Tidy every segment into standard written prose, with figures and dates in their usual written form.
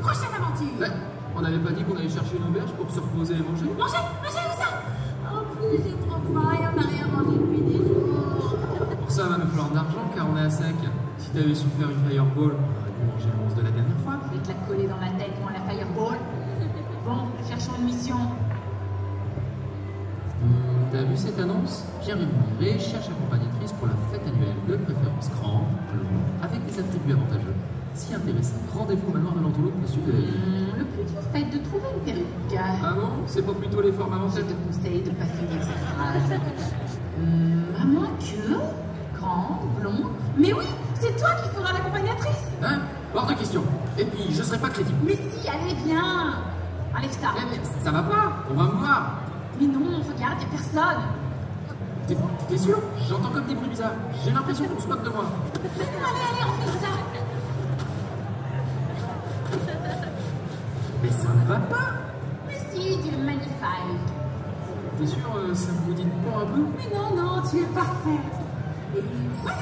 prochaine aventure. Ouais, on n'avait pas dit qu'on allait chercher une auberge pour se reposer et manger? Manger où ça? En plus, j'ai trop faim et on n'a rien mangé depuis des jours. Pour ça, va nous falloir de l'argent car on est à sec. Si t'avais su faire une fireball, on aurait pu manger le monstre de la dernière fois. Je vais te la coller dans la tête, moi, la fireball. Bon, cherchons une mission. T'as vu cette annonce? Pierre rémunéré cherche accompagnatrice pour la fête annuelle, de préférence grand, blond, avec des attributs avantageux. Si intéressé, rendez-vous au manoir de l'Antoloupe au sud de la ville. Le plus dur, c'est de trouver une perruque. Ah bon? C'est pas plutôt les formes Je avantageuses? te conseille de ne pas finir cette phrase. À moins que... Grand, blond... Mais oui, c'est toi qui feras l'accompagnatrice. Hein? Hors de question. Et puis, je serai pas crédible. Mais si, allez, viens. Enlève ça. Mais ça va pas, on va me voir. Mais non, regarde, y'a personne. T'es sûr? J'entends comme des bruits bizarres. J'ai l'impression qu'on se moque de moi. Allez, on fait ça. Mais ça ne va pas. Mais si, tu es magnifique. T'es sûr, ça vous dit pas un peu? Mais non, tu es parfaite. Et voilà.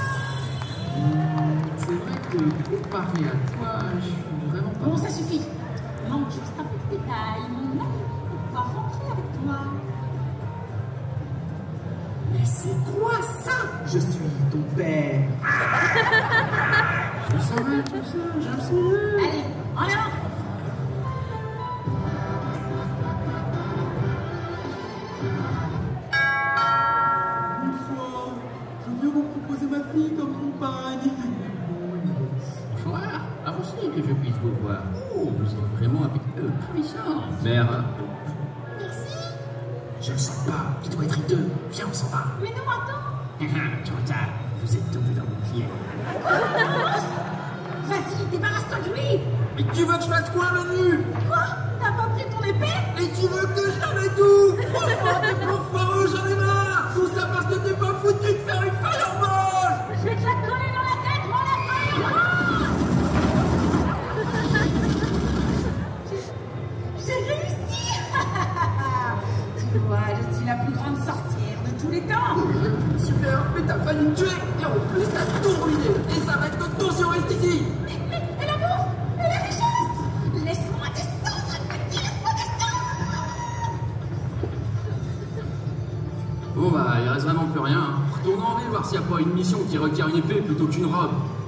C'est vrai que comparé à toi, je suis vraiment pas... Bon, ça suffit. Manque juste un petit détail. Mon ami pour pouvoir rentrer avec toi. Mais c'est quoi ça? Je suis ton père. Je savais tout ça, je le savais. Allez, en avant. Une fois, je viens vous proposer ma fille comme compagne. Bonsoir, aussi que je puisse vous voir. Oh, vous êtes vraiment avec eux, puissant. Mère. Merci. Je le sens pas, il doit être hideux. Viens, on s'en va. Mais non, attends. Trop tard, vous êtes tombé dans mon pied. Vas-y, débarrasse-toi de lui. Mais tu veux que je fasse quoi, Manu? Quoi? T'as pas pris ton épée? Et tu veux que je l'avais tout? Franchement, t'es trop foireux, j'en ai marre. Tout ça parce que t'es pas foutu de faire une fireball. Je vais te la coller dans la tête, moi, la fireball. J'ai réussi. Tu vois, je suis la plus grande sorcière de tous les temps. Super, mais t'as failli me tuer. Et en plus, t'as tout ruiné. Et ça va être notre tour si on reste ici. Et la bouffe, et la richesse. Laisse-moi descendre, petit, laisse-moi descendre. Bon bah, il reste vraiment plus rien. Retournons en ville voir s'il n'y a pas une mission qui requiert une épée plutôt qu'une robe.